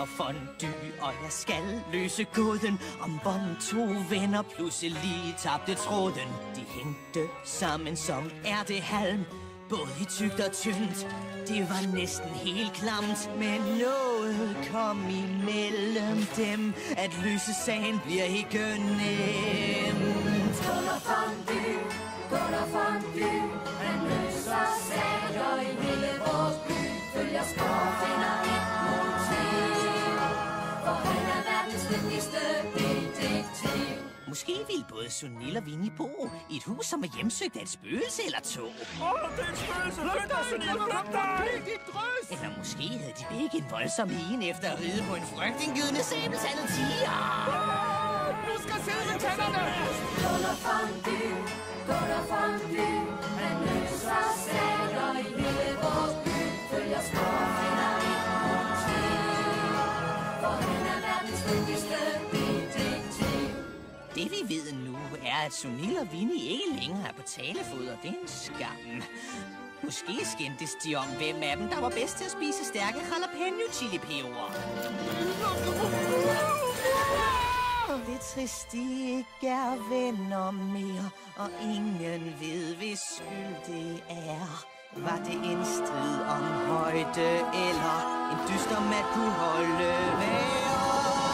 laver fondue, og jeg skal løse gåden om hvordan to venner pludselig tabte tråden. De hængte sammen som ærtehalm, både i tykt og tyndt. Det var næsten helt klamt, men noget kom imellem dem. At løse sagen bliver ikke nemt. Skål og fondue, skål og fondue. Han løser sager i hele vores by. Følger spor, finder et motiv. For han er verdens dygtigste detektiv. Måske ville både Sunil og Vinnie bo i et hus, som er hjemsøgt af et spøgelse eller to. Det er et spøgelse! Flyt dig, Sunil! Flyt dig! Eller måske havde de begge en voldsom hien efter at ride på en frygtindgydende sabeltandet tiger. Nu skal sidde med tænderne! Skål og fondue, skål og fondue. Han løser sager i hele vores by. Følger spor, finder et motiv. For han er verdens dygtigste detektiv. Det vi ved nu er, at Sunil og Vinnie ikke længere er på talefod, og det er en skam. Måske skændtes de om, hvem af dem, der var bedst til at spise stærke jalapeno chili-peber. Det er trist, de ikke er venner mere, og ingen ved, hvis skyld det er. Var det en strid om højde, eller en dyster, man kunne holde vejr?